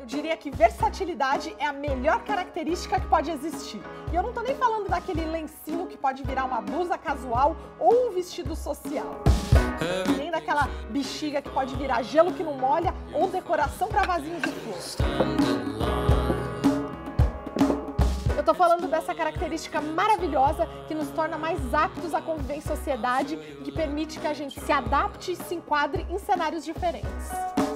diria que versatilidade é a melhor característica que pode existir. E eu não tô nem falando daquele lencinho que pode virar uma blusa casual ou um vestido social. Nem daquela bexiga que pode virar gelo que não molha ou decoração para vasinhos de flor. Eu tô falando dessa característica maravilhosa que nos torna mais aptos a conviver em sociedade e que permite que a gente se adapte e se enquadre em cenários diferentes.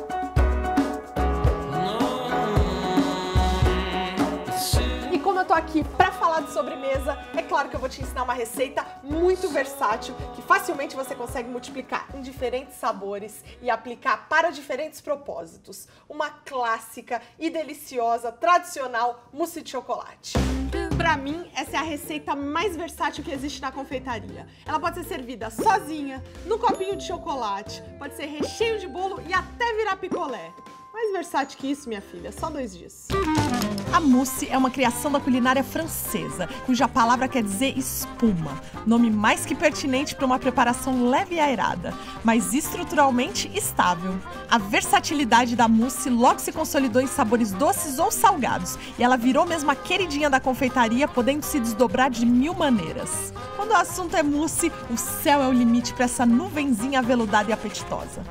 Como eu tô aqui para falar de sobremesa, é claro que eu vou te ensinar uma receita muito versátil que facilmente você consegue multiplicar em diferentes sabores e aplicar para diferentes propósitos. Uma clássica e deliciosa, tradicional mousse de chocolate. Para mim, essa é a receita mais versátil que existe na confeitaria. Ela pode ser servida sozinha, no copinho de chocolate, pode ser recheio de bolo e até virar picolé. Mais versátil que isso, minha filha, só 2 dias. A mousse é uma criação da culinária francesa, cuja palavra quer dizer espuma. Nome mais que pertinente para uma preparação leve e aerada, mas estruturalmente estável. A versatilidade da mousse logo se consolidou em sabores doces ou salgados, e ela virou mesmo a queridinha da confeitaria, podendo se desdobrar de 1000 maneiras. Quando o assunto é mousse, o céu é o limite para essa nuvenzinha aveludada e apetitosa.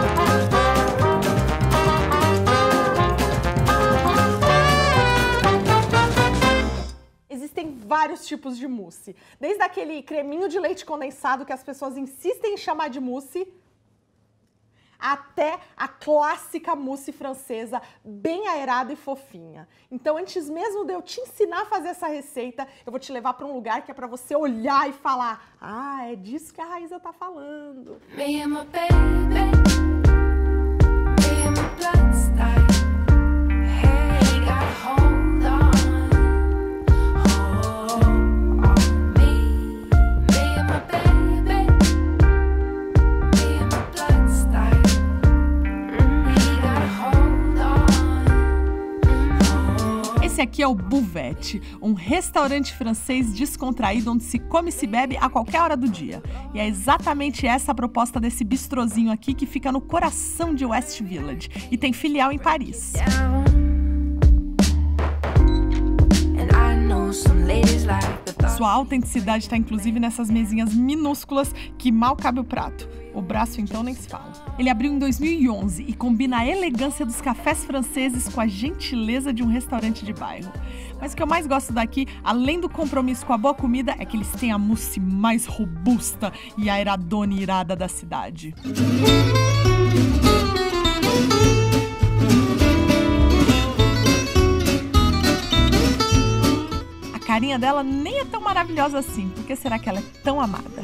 Existem vários tipos de mousse, desde aquele creminho de leite condensado que as pessoas insistem em chamar de mousse, até a clássica mousse francesa, bem aerada e fofinha. Então, antes mesmo de eu te ensinar a fazer essa receita, eu vou te levar para um lugar que é para você olhar e falar: ah, é disso que a Raíza tá falando. Me and my baby, me and my blood style. Hey, got hold on. Esse aqui é o Buvette, um restaurante francês descontraído onde se come e se bebe a qualquer hora do dia. E é exatamente essa a proposta desse bistrozinho aqui que fica no coração de West Village e tem filial em Paris. Sua autenticidade está inclusive nessas mesinhas minúsculas que mal cabe o prato. O braço então nem se fala. Ele abriu em 2011 e combina a elegância dos cafés franceses com a gentileza de um restaurante de bairro. Mas o que eu mais gosto daqui, além do compromisso com a boa comida, é que eles têm a mousse mais robusta e aeradona e irada da cidade. A carinha dela nem é tão maravilhosa assim. Por que será que ela é tão amada?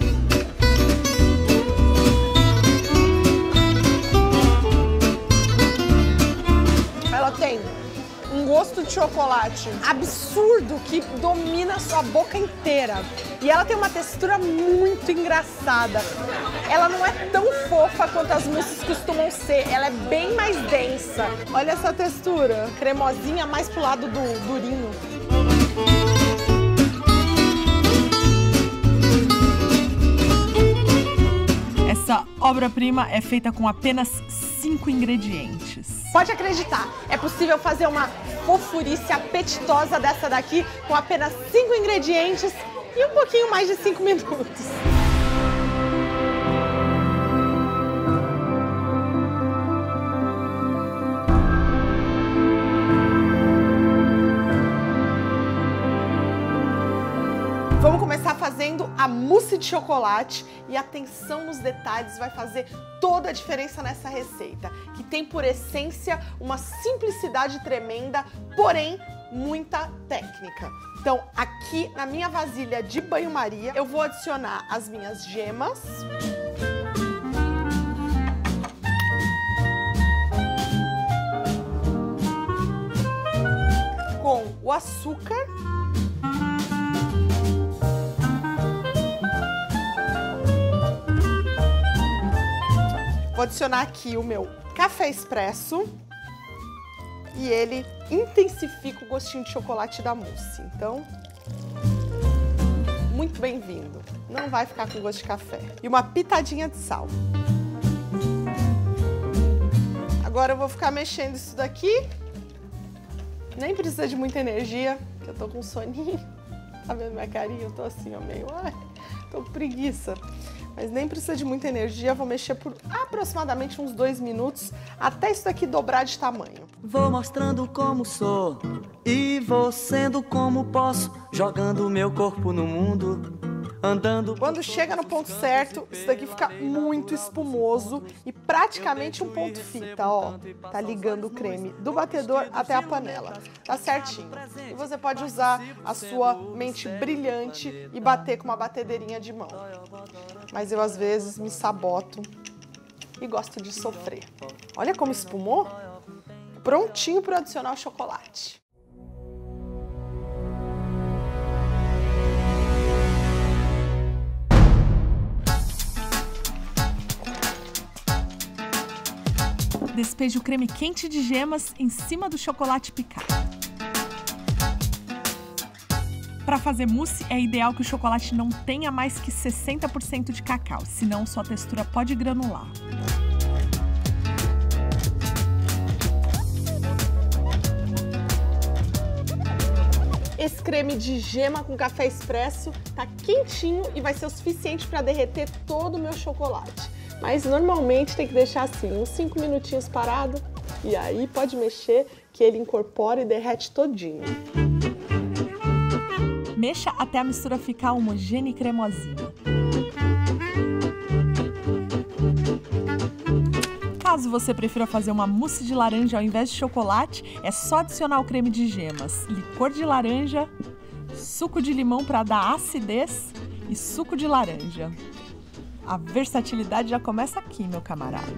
Ela tem um gosto de chocolate absurdo que domina a sua boca inteira. E ela tem uma textura muito engraçada. Ela não é tão fofa quanto as mousses costumam ser. Ela é bem mais densa. Olha essa textura, cremosinha, mais pro lado do durinho. Essa obra-prima é feita com apenas 5 ingredientes. Pode acreditar, é possível fazer uma fofurice apetitosa dessa daqui com apenas 5 ingredientes e um pouquinho mais de 5 minutos. Vamos começar fazendo a mousse de chocolate e atenção nos detalhes vai fazer toda a diferença nessa receita, que tem por essência uma simplicidade tremenda, porém muita técnica. Então, aqui na minha vasilha de banho-maria, eu vou adicionar as minhas gemas. Com o açúcar. Vou adicionar aqui o meu café expresso e ele intensifica o gostinho de chocolate da mousse. Então, muito bem-vindo. Não vai ficar com gosto de café. E uma pitadinha de sal. Agora eu vou ficar mexendo isso daqui Nem precisa de muita energia, que eu tô com soninho. Tá vendo minha carinha? Eu tô assim, ó, meio... Ai, tô com preguiça. Mas nem precisa de muita energia, vou mexer por aproximadamente uns 2 minutos, até isso daqui dobrar de tamanho. Vou mostrando como sou e vou sendo como posso, jogando meu corpo no mundo, andando... Quando chega no ponto certo, isso daqui fica muito espumoso e praticamente um ponto fita, ó. Tá ligando o creme do batedor até a panela. Tá certinho. E você pode usar a sua mente brilhante e bater com uma batedeirinha de mão. Mas eu, às vezes, me saboto e gosto de sofrer. Olha como espumou. Prontinho para adicionar o chocolate. Despeje o creme quente de gemas em cima do chocolate picado. Para fazer mousse, é ideal que o chocolate não tenha mais que 60% de cacau, senão sua textura pode granular. Esse creme de gema com café expresso tá quentinho e vai ser o suficiente para derreter todo o meu chocolate. Mas normalmente tem que deixar assim, uns 5 minutinhos parado e aí pode mexer que ele incorpora e derrete todinho. Mexa até a mistura ficar homogênea e cremosinha. Caso você prefira fazer uma mousse de laranja ao invés de chocolate, é só adicionar o creme de gemas, licor de laranja, suco de limão para dar acidez e suco de laranja. A versatilidade já começa aqui, meu camarada.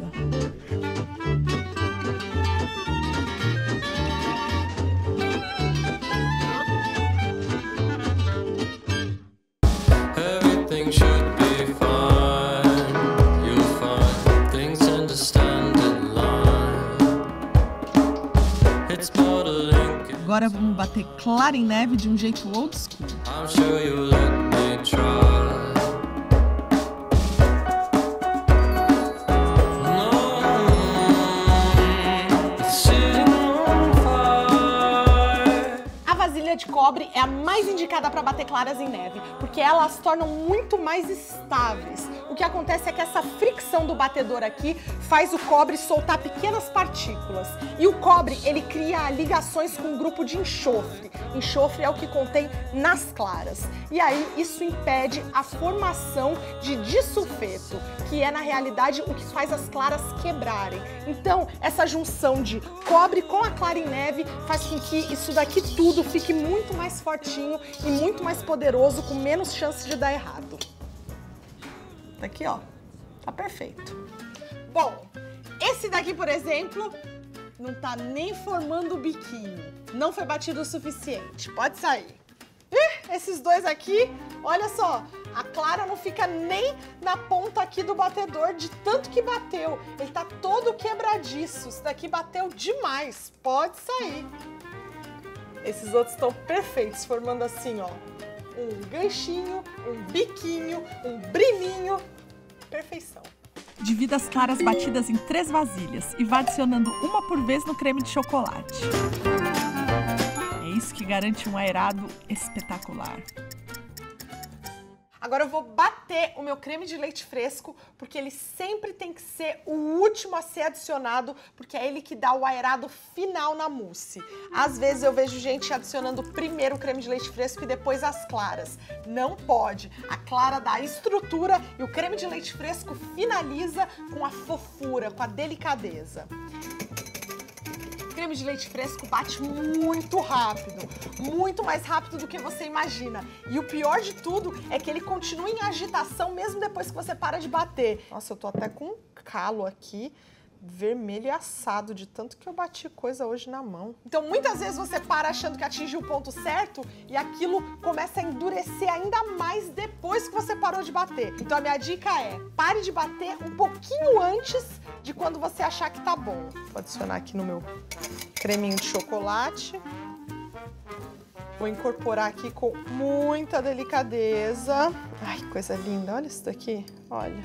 Agora vamos bater clara em neve de um jeito old school. De cobre é a mais indicada para bater claras em neve, porque elas tornam muito mais estáveis. O que acontece é que essa fricção do batedor aqui faz o cobre soltar pequenas partículas. E o cobre, ele cria ligações com um grupo de enxofre. Enxofre é o que contém nas claras. E aí isso impede a formação de disulfeto, que é na realidade o que faz as claras quebrarem. Então, essa junção de cobre com a clara em neve faz com que isso daqui tudo fique muito mais fortinho e muito mais poderoso, com menos chance de dar errado. Daqui, ó, tá perfeito. Bom, esse daqui, por exemplo, não tá nem formando o biquinho. Não foi batido o suficiente. Pode sair. Esses dois aqui, olha só, a clara não fica nem na ponta aqui do batedor de tanto que bateu. Ele tá todo quebradiço. Isso daqui bateu demais. Pode sair. Esses outros estão perfeitos, formando assim, ó, um ganchinho, um biquinho, um brilhinho. Perfeição. Divida as claras batidas em 3 vasilhas e vá adicionando uma por vez no creme de chocolate. É isso que garante um aerado espetacular. Agora eu vou bater o meu creme de leite fresco, porque ele sempre tem que ser o último a ser adicionado, porque é ele que dá o aerado final na mousse. Às vezes eu vejo gente adicionando primeiro o creme de leite fresco e depois as claras. Não pode. A clara dá a estrutura e o creme de leite fresco finaliza com a fofura, com a delicadeza. Creme de leite fresco bate muito rápido, muito mais rápido do que você imagina. E o pior de tudo é que ele continua em agitação mesmo depois que você para de bater. Nossa, eu tô até com um calo aqui, vermelho e assado, de tanto que eu bati coisa hoje na mão. Então, muitas vezes você para achando que atingiu o ponto certo e aquilo começa a endurecer ainda mais depois que você parou de bater. Então, a minha dica é, pare de bater um pouquinho antes de quando você achar que tá bom. Vou adicionar aqui no meu creminho de chocolate. Vou incorporar aqui com muita delicadeza. Ai, coisa linda, olha isso daqui, olha.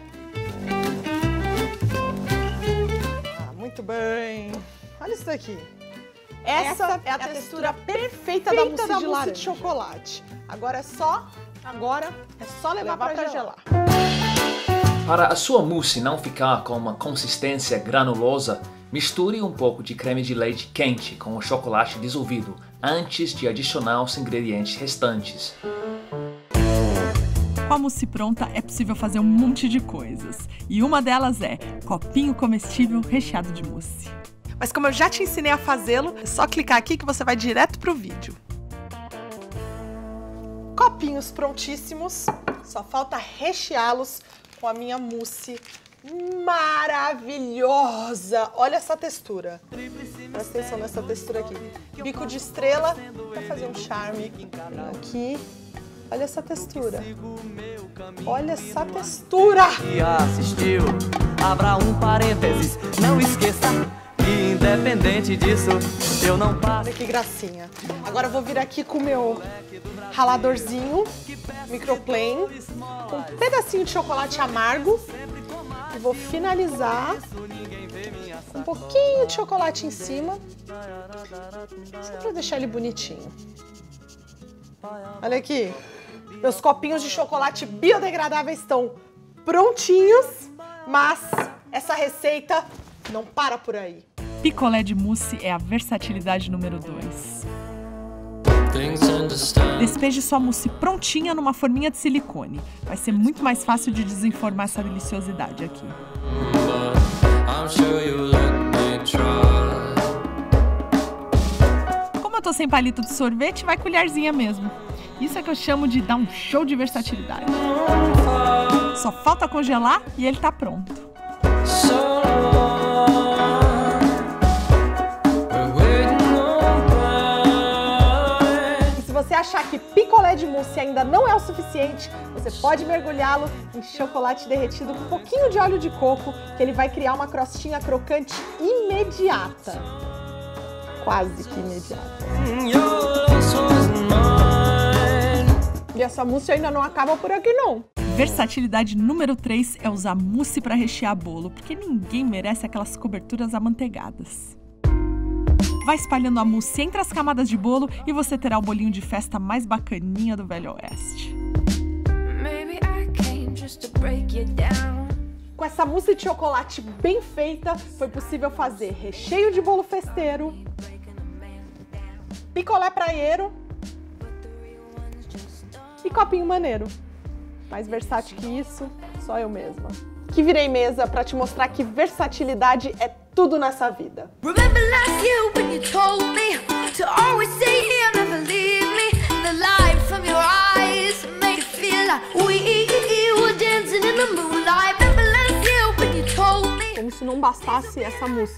Muito bem. Olha isso daqui. Essa é a textura perfeita da mousse de chocolate. Agora é só levar para gelar. Para a sua mousse não ficar com uma consistência granulosa, misture um pouco de creme de leite quente com o chocolate dissolvido antes de adicionar os ingredientes restantes. Com a mousse pronta, é possível fazer um monte de coisas. E uma delas é copinho comestível recheado de mousse. Mas como eu já te ensinei a fazê-lo, é só clicar aqui que você vai direto pro vídeo. Copinhos prontíssimos, só falta recheá-los com a minha mousse maravilhosa. Olha essa textura. Presta atenção nessa textura aqui. Bico de estrela para fazer um charme aqui. Olha essa textura. Olha essa textura. E assistiu, abra um parênteses, não esqueça que independente disso, eu não paro. Olha que gracinha. Agora eu vou vir aqui com o meu raladorzinho, microplane, com um pedacinho de chocolate amargo e vou finalizar com um pouquinho de chocolate em cima, só para deixar ele bonitinho. Olha aqui, meus copinhos de chocolate biodegradáveis estão prontinhos, mas essa receita não para por aí. Picolé de mousse é a versatilidade número 2. Despeje sua mousse prontinha numa forminha de silicone. Vai ser muito mais fácil de desenformar essa deliciosidade aqui. Como eu tô sem palito de sorvete, vai colherzinha mesmo. Isso é que eu chamo de dar um show de versatilidade. Só falta congelar e ele tá pronto. Se você achar que picolé de mousse ainda não é o suficiente, você pode mergulhá-lo em chocolate derretido com um pouquinho de óleo de coco, que ele vai criar uma crostinha crocante imediata. Quase que imediata. E essa mousse ainda não acaba por aqui, não. Versatilidade número 3 é usar mousse para rechear bolo, porque ninguém merece aquelas coberturas amanteigadas. Vai espalhando a mousse entre as camadas de bolo e você terá o bolinho de festa mais bacaninha do Velho Oeste. Com essa mousse de chocolate bem feita, foi possível fazer recheio de bolo festeiro, picolé praieiro e copinho maneiro. Mais versátil que isso, só eu mesma. Que virei mesa para te mostrar que versatilidade é tudo nessa vida. Como se não bastasse essa mousse.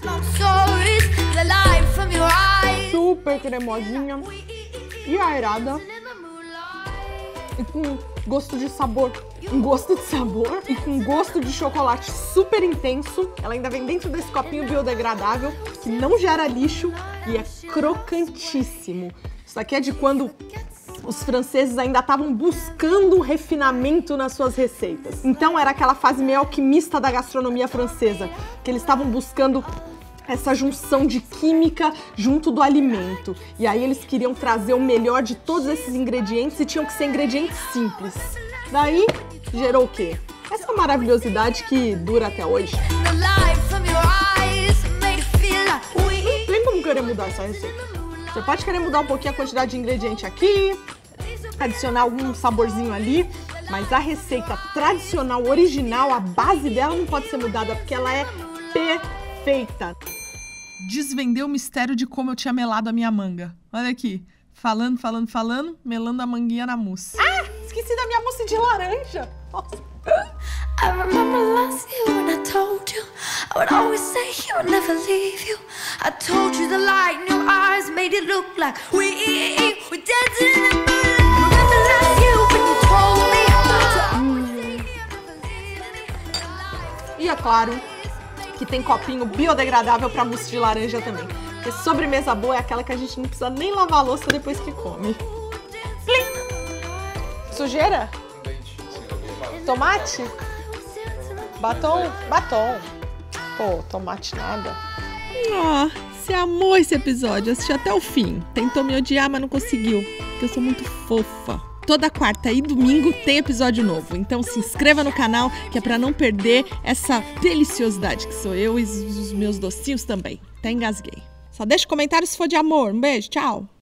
Super cremosinha e aerada. E com gosto de sabor, e com gosto de chocolate super intenso. Ela ainda vem dentro desse copinho biodegradável, que não gera lixo e é crocantíssimo. Isso aqui é de quando os franceses ainda estavam buscando refinamento nas suas receitas. Então era aquela fase meio alquimista da gastronomia francesa, que eles estavam buscando essa junção de química junto do alimento. E aí eles queriam trazer o melhor de todos esses ingredientes e tinham que ser ingredientes simples. Daí gerou o quê? Essa maravilhosidade que dura até hoje. Tem como querer mudar essa receita. Você pode querer mudar um pouquinho a quantidade de ingrediente aqui, adicionar algum saborzinho ali, mas a receita tradicional, original, a base dela não pode ser mudada porque ela é perfeita. Desvendei o mistério de como eu tinha melado a minha manga. Olha aqui, falando, melando a manguinha na mousse. Ah, esqueci da minha mousse de laranja. Nossa. I remember last year when I told you I would always say you would never leave you. I told you the light in your eyes made it look like we dancing in the moonlight. Remember last year when you told me E é claro que tem copinho biodegradável para mousse de laranja também. Porque sobremesa boa é aquela que a gente não precisa nem lavar a louça depois que come. Plim! Sujeira? Tomate? Batom? Batom. Pô, tomate nada. Ah, você amou esse episódio, assistiu até o fim. Tentou me odiar, mas não conseguiu, porque eu sou muito fofa. Toda quarta e domingo tem episódio novo, então se inscreva no canal, que é pra não perder essa deliciosidade que sou eu e os meus docinhos também. Até engasguei. Só deixa comentário se for de amor. Um beijo, tchau!